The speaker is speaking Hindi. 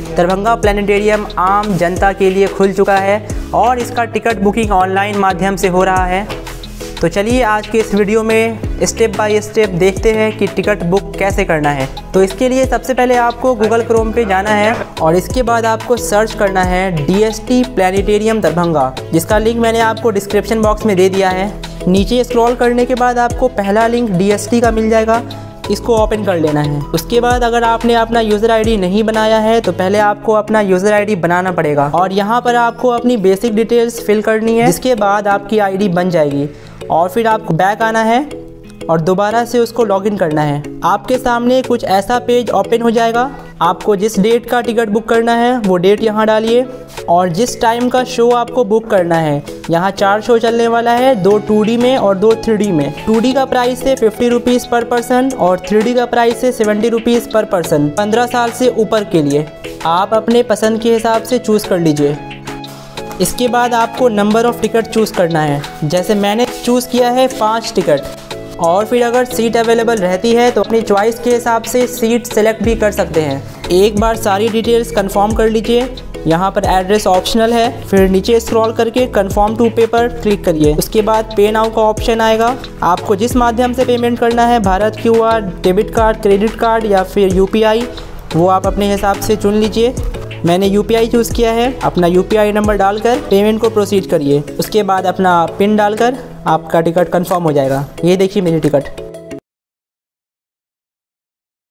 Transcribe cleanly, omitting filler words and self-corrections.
दरभंगा प्लानिटेरियम आम जनता के लिए खुल चुका है और इसका टिकट बुकिंग ऑनलाइन माध्यम से हो रहा है। तो चलिए आज के इस वीडियो में स्टेप बाय स्टेप देखते हैं कि टिकट बुक कैसे करना है। तो इसके लिए सबसे पहले आपको गूगल क्रोम पे जाना है और इसके बाद आपको सर्च करना है DST प्लानिटेरियम दरभंगा, जिसका लिंक मैंने आपको डिस्क्रिप्शन बॉक्स में दे दिया है। नीचे स्क्रॉल करने के बाद आपको पहला लिंक DST का मिल जाएगा, इसको ओपन कर लेना है। उसके बाद अगर आपने अपना यूज़र आईडी नहीं बनाया है तो पहले आपको अपना यूज़र आईडी बनाना पड़ेगा और यहाँ पर आपको अपनी बेसिक डिटेल्स फिल करनी है। जिसके बाद आपकी आईडी बन जाएगी और फिर आपको बैक आना है और दोबारा से उसको लॉगिन करना है। आपके सामने कुछ ऐसा पेज ओपन हो जाएगा। आपको जिस डेट का टिकट बुक करना है वो डेट यहाँ डालिए और जिस टाइम का शो आपको बुक करना है, यहाँ 4 शो चलने वाला है, 2 2D में और 2 3D में। 2D का प्राइस है 50 रुपीज़ पर पर्सन और 3D का प्राइस है 70 रुपीज़ पर पर्सन। 15 साल से ऊपर के लिए आप अपने पसंद के हिसाब से चूज़ कर लीजिए। इसके बाद आपको नंबर ऑफ़ टिकट चूज़ करना है। जैसे मैंने चूज़ किया है 5 टिकट और फिर अगर सीट अवेलेबल रहती है तो अपनी चॉइस के हिसाब से सीट सेलेक्ट भी कर सकते हैं। एक बार सारी डिटेल्स कंफर्म कर लीजिए। यहाँ पर एड्रेस ऑप्शनल है, फिर नीचे स्क्रॉल करके कंफर्म टू पे पर क्लिक करिए। उसके बाद पे नाउ का ऑप्शन आएगा। आपको जिस माध्यम से पेमेंट करना है, Bharat QR, debit card, credit card या फिर UPI, वो आप अपने हिसाब से चुन लीजिए। मैंने UPI चूज़ किया है। अपना UPI नंबर डालकर पेमेंट को प्रोसीड करिए। उसके बाद अपना पिन डालकर आपका टिकट कंफर्म हो जाएगा। ये देखिए मेरी टिकट।